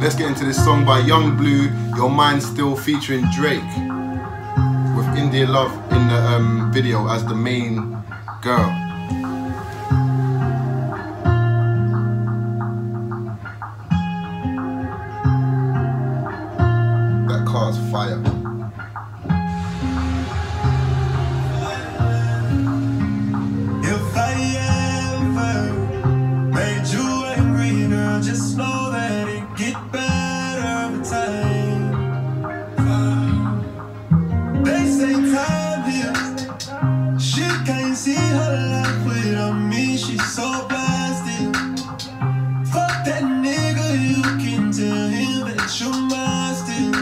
let's get into this song by Young Blue, Your Mind Still, featuring Drake, with India Love in the video as the main girl. That car's fire. Just know that it get better with time. They say time heals. She can't see her life without me. She's so blasted. Fuck that nigga, you can tell him that you're mine still.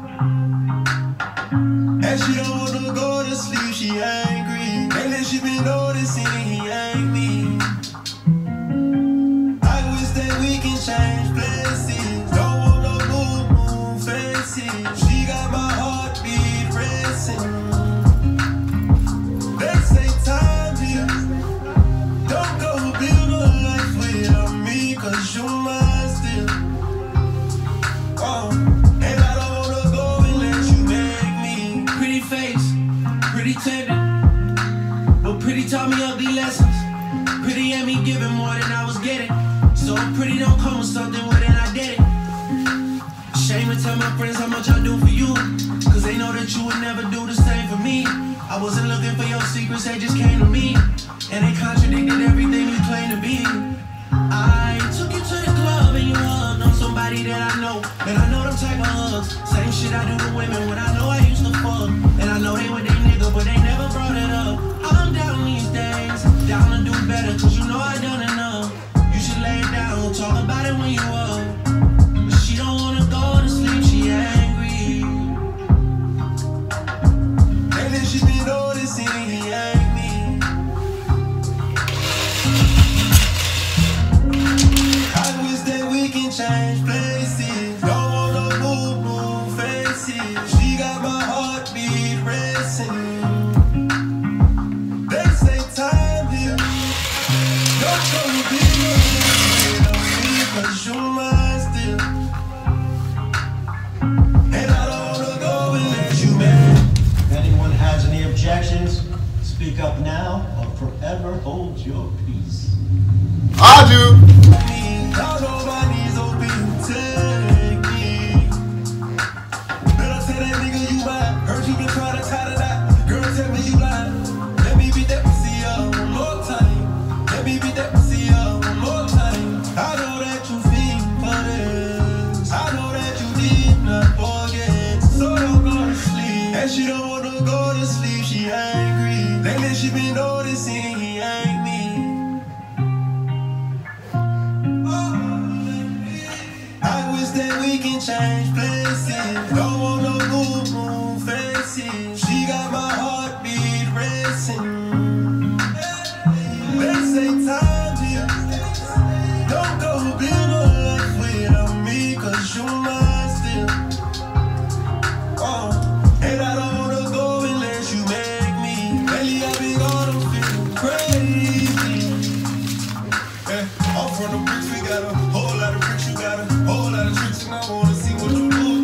And she don't wanna go to sleep, she angry. Lately she been noticing he ain't me. Change places, don't want no move faces. She got my heartbeat racing. They say time heals. Don't go build a life without me, cause you're mine still. And I don't wanna go unless you make me. Pretty face, pretty tender, but pretty taught me ugly lessons. Pretty had me giving more than I was getting. So pretty don't come with something, well then I did it. Shame to tell my friends how much I do for you, cause they know that you would never do the same for me. I wasn't looking for your secrets, they just came to me. And they contradicted everything you claim to be. I took you to the club and you hugged on somebody that I know. And I know them type of hugs, same shit I do to women when I know I used to fuck. And I know they were their nigga, but they never brought it up. I'm down these days, down to do better, cause you know I done enough. Lay it down, talk about it when you up. But she don't wanna go to sleep, she angry. And then she been noticing he ain't me. I wish that we can change places. Don't want no move faces. She got my heartbeat racing. They say time heals. Don't go big. Cause you're mine still. And I don't wanna go unless you man. If anyone has any objections, speak up now or forever hold your peace. I do. Y'all know my knees open, take me. Better tell that nigga you mine. Heard you been trying to tie the knot. Girl, tell me you lying. Let me beat that pussy up one more time. Let me beat that pussy up one more time. I know that you feel for this. I know that you did not forget. So don't go to sleep. And she don't wanna go to sleep, she angry. Lately she been noticing he ain't me. I wish that we can change places. Don't want no move faces. She got my heartbeat racing. They say time heals. Don't go build a life without me, cause you're mine still. And I don't wanna go unless you make me. Lately I've been gone, I'm feeling crazy. I'm from the bricks, we got a whole lot of bricks, you got a whole lot of tricks, and I wanna see what you do.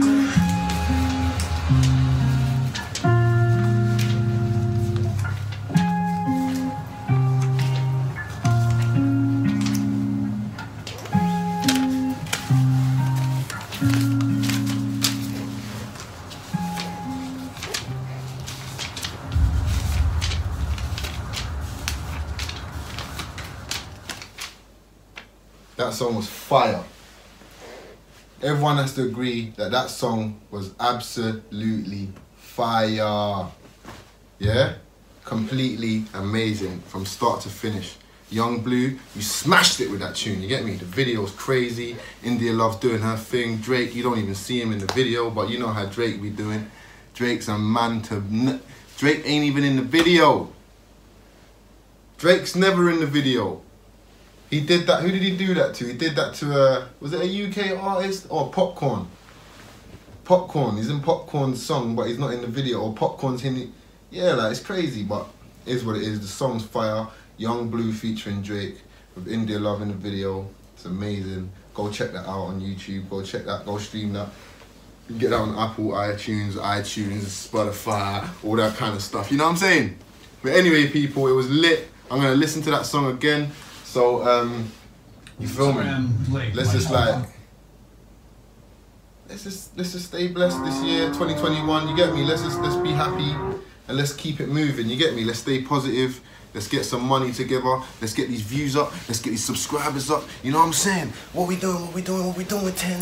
That song was fire. Everyone has to agree that that song was absolutely fire. Yeah? Completely amazing from start to finish. Young Blue, you smashed it with that tune, you get me? The video was crazy. India Love's doing her thing. Drake, you don't even see him in the video, but you know how Drake be doing. Drake's a man to... Drake ain't even in the video. Drake's never in the video. He did that, who did he do that to? He did that to, was it a UK artist? Or Popcorn? Popcorn, he's in Popcorn's song, but he's not in the video. Or Popcorn's in, yeah, like, it's crazy, but it is what it is. The song's fire. Young Blue featuring Drake with India Love in the video. It's amazing. go check that out on YouTube. Go check that. Go stream that. You can get that on Apple, iTunes, Spotify, all that kind of stuff. You know what I'm saying? But anyway, people, it was lit. I'm gonna listen to that song again. So you feel me? Let's just like. Let's just stay blessed this year, 2021. You get me? Let's be happy and let's keep it moving. You get me? Let's stay positive. Let's get some money together. Let's get these views up. Let's get these subscribers up. You know what I'm saying? What we doing? 10.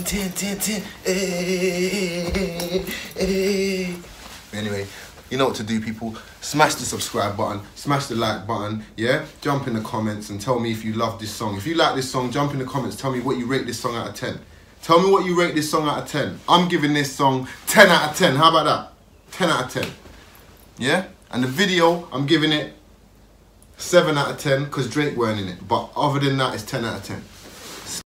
Hey. Anyway, you know what to do, people. Smash the subscribe button. Smash the like button. Yeah? Jump in the comments and tell me if you love this song. If you like this song, jump in the comments. Tell me what you rate this song out of 10. Tell me what you rate this song out of 10. I'm giving this song 10 out of 10. How about that? 10 out of 10. Yeah? And the video, I'm giving it 7 out of 10 because Drake weren't in it. But other than that, it's 10 out of 10.